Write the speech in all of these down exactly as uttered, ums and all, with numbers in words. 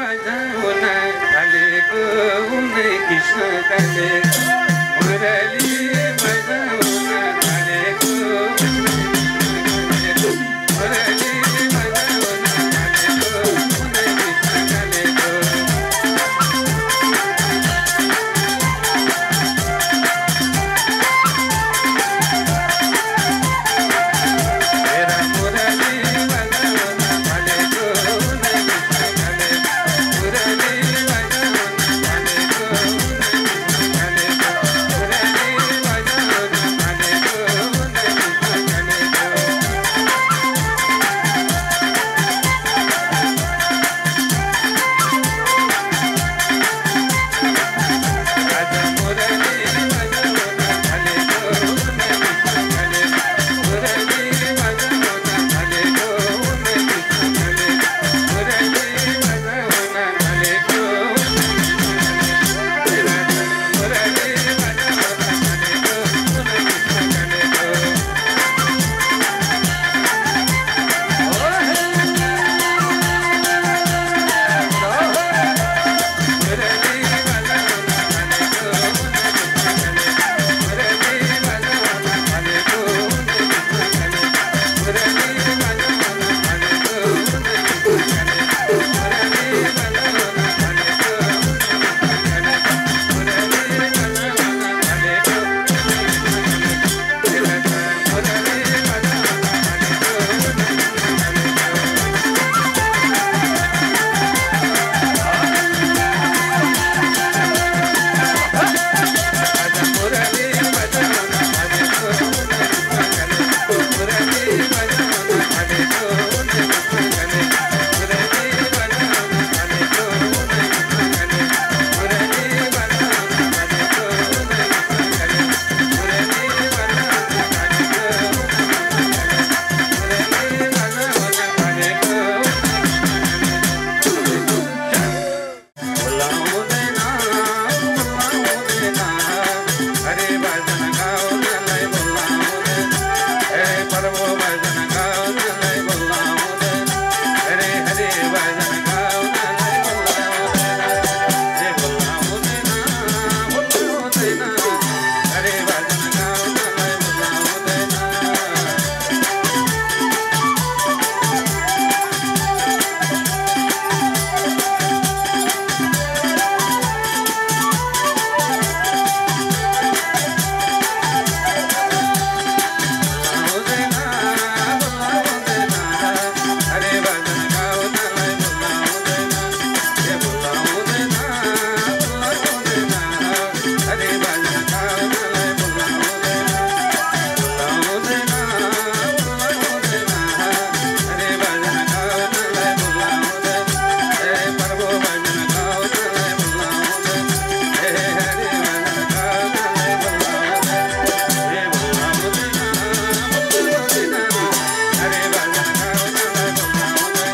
बजाउन थालेको उनै कृष्ण काले मुरली बजाउन थालेको मुरली बजाउन थालेको उनै कृष्ण कालेको मेरा मुरली बजाउन थालेको उनै कृष्ण काले मुरली बजाउन थालेको उनै कृष्ण कालेको मुरली बजाउन थालेको उनै कृष्ण कालेको राजा मुरली बजाउन थालेको उनै कृष्ण काले मुरली बजाउन थालेको उनै कृष्ण काले मुरली बजाउन थालेको मुरली बजाउन थालेको उनै कृष्ण कालेको मुरली बजाउन थालेको उनै कृष्ण काले मुरली बजाउन थालेको उनै कृष्ण काले मुरली बजाउन थालेको उनै कृष्ण काले मुरली बजाउन थालेको उनै कृष्ण काले मुरली बजाउन थालेको मुरली हरे भजन गाउनलाई बोलाउँदैन हरे प्रभु भजन गाउनलाई बोलाउँदैन हरे हरे भजन गाउनलाई बोलाउँदैन हे बोलाउँदैन बोलाउँदैन हरे भजन गाउनलाई बोलाउँदैन हरे भजन गाउनलाई बोलाउँदैन हे बोलाउँदैन बोलाउँदैन हरे भजन गाउनलाई बोलाउँदैन बोलाउँदैन बोलाउँदैन हरे भजन गाउनलाई बोलाउँदैन हे प्रभु भजन गाउनलाई बोलाउँदैन हे हरे भजन गाउनलाई बोलाउँदैन हे बोलाउँदैन बोलाउँदैन हरे भजन गाउनलाई बोलाउँदैन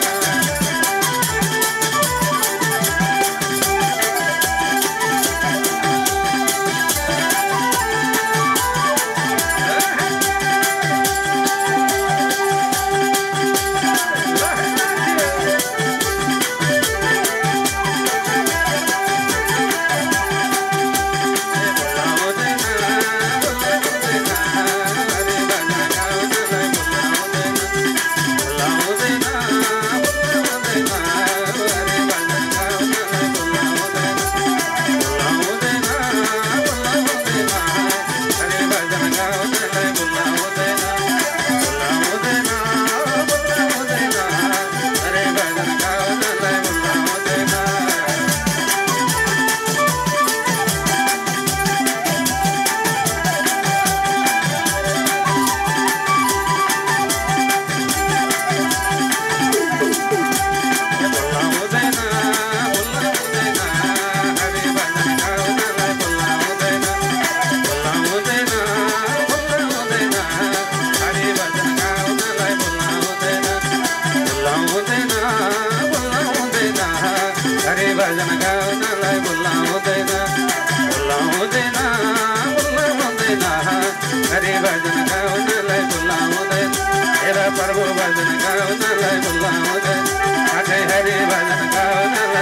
हरे भजन गाउनलाई बोलाउँदैन बोलाउँदैन बोलाउँदैन हरे भजन गाउनलाई बोलाउँदैन हेर प्रभु भजन गाउनलाई बोलाउँदैन हरे भजन गाउनलाई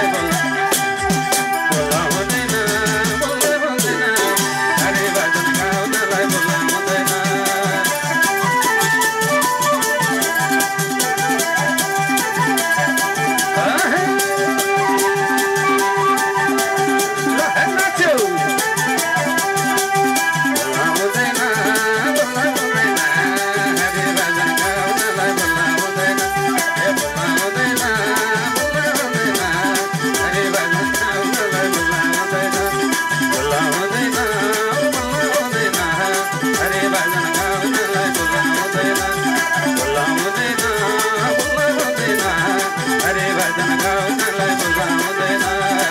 भजन गाउनलाई बोलाउँदैन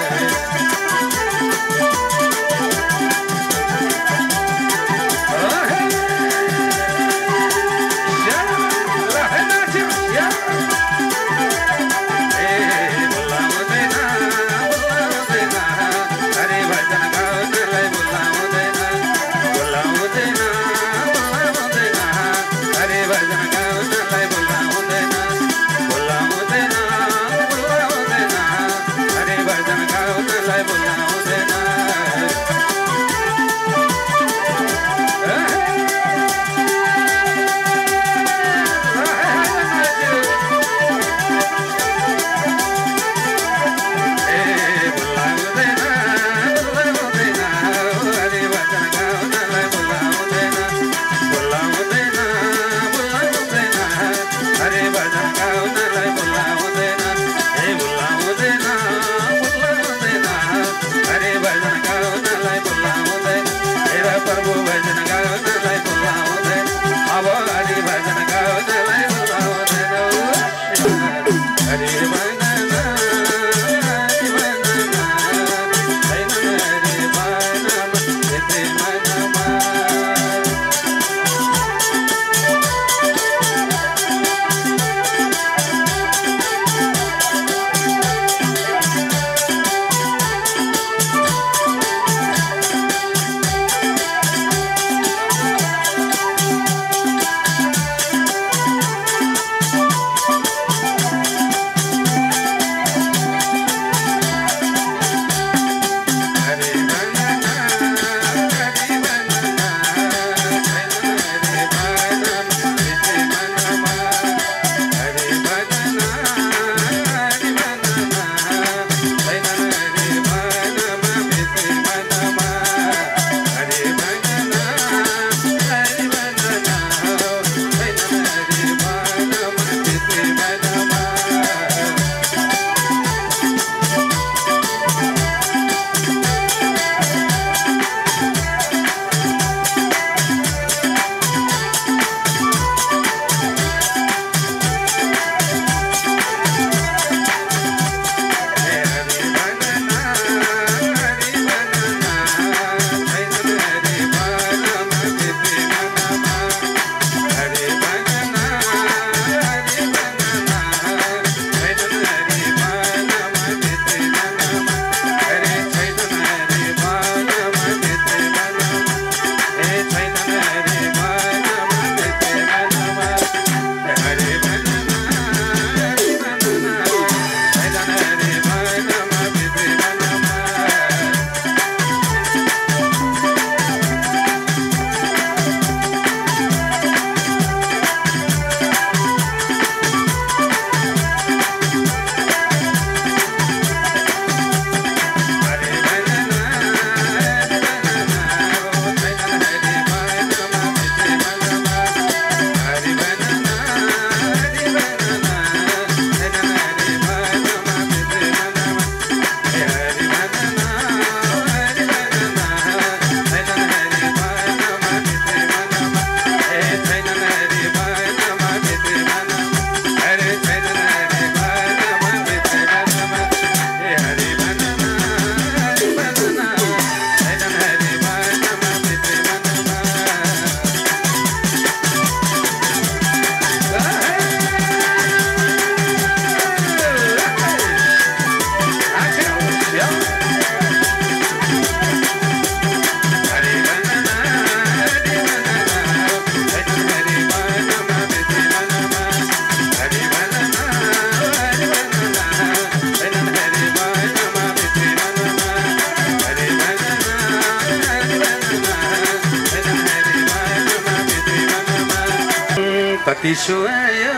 कति सुहायो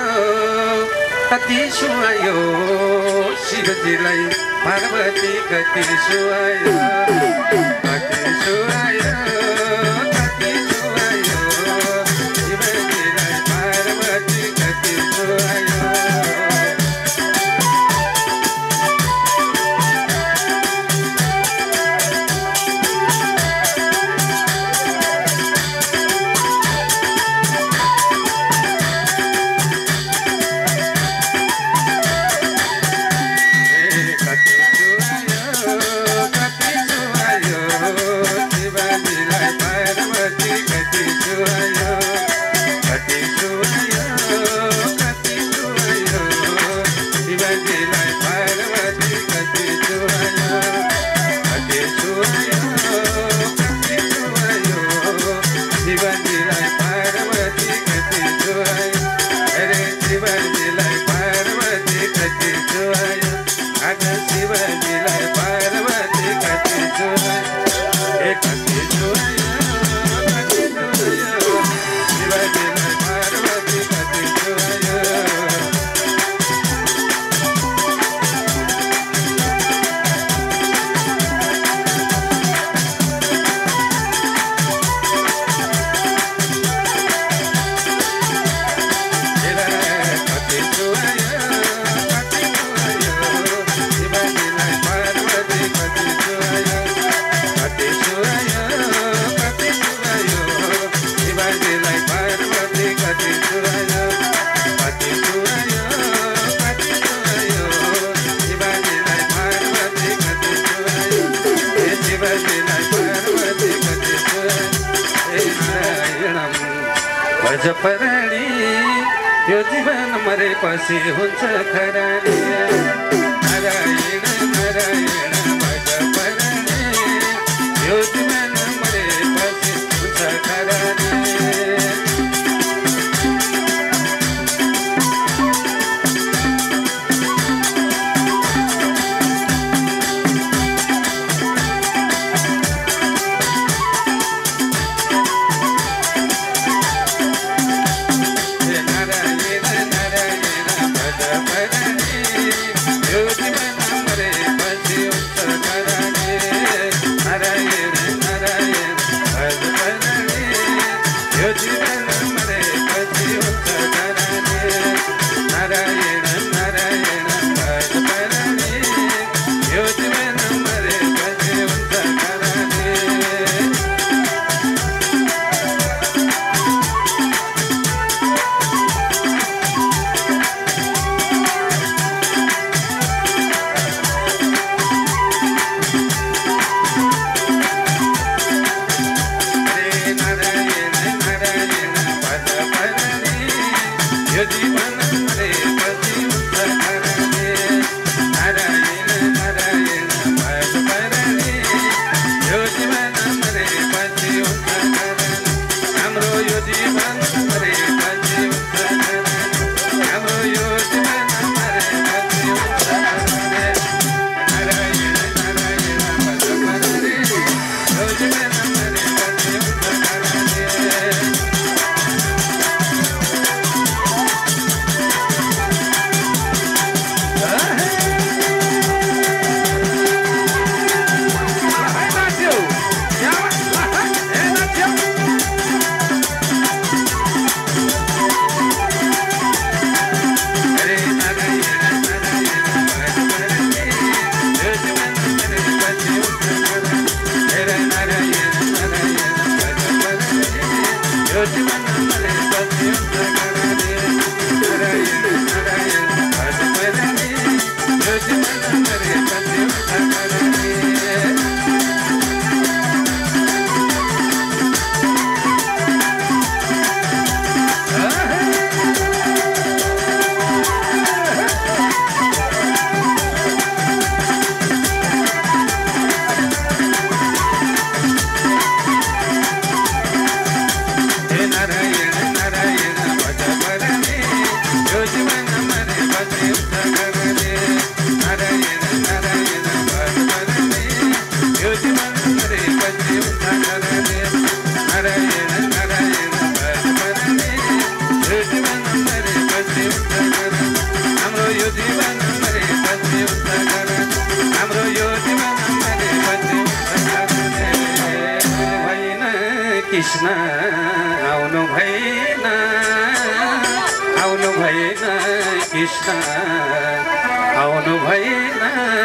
कति सुहायो शिवजीलाई पार्वती कति सुहायो कति सुहायो कति सुहायो शिवजीलाई पार्वती कति सुहायो भज परणी यो जीवन मरेपछि हुन्छ खरानी नारायण नारायण भज परणी यो जीवन मरेपछि हुन्छ खरानी कृष्ण आउनु भएन आउनु भएन कृष्ण आउनु भएन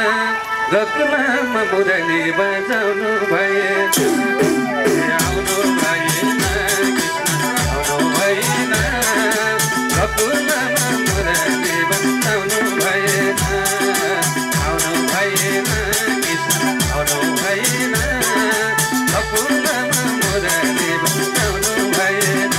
गोकुलमा मुरली बजाउनु भएन आउनु भएन कृष्ण आउनु भएन गोकुलमा मुरली बजाउनु भएन आउनु भएन कृष्ण आउनु भएन गोकुलमा मुरली बजाउनु भएन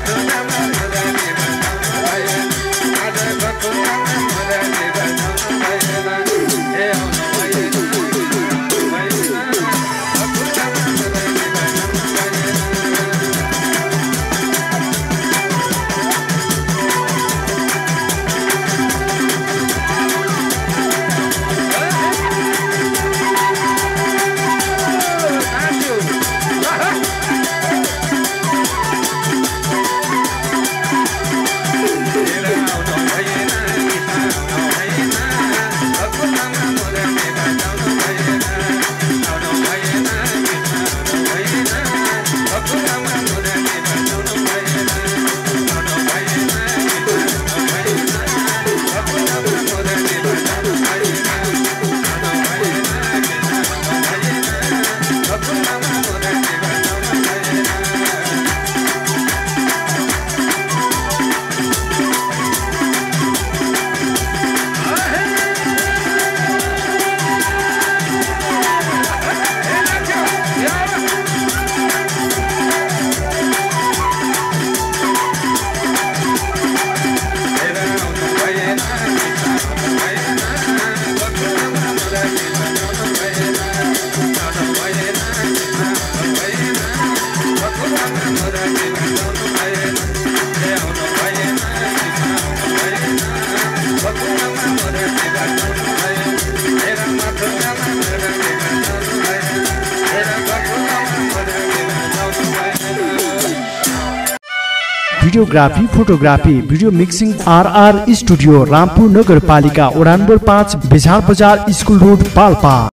videography, photography, video mixing R R studio, Rampur नगरपालिका, वडा नम्बर पाँच, बेझार बजार, स्कुल रोड, पाल्पा।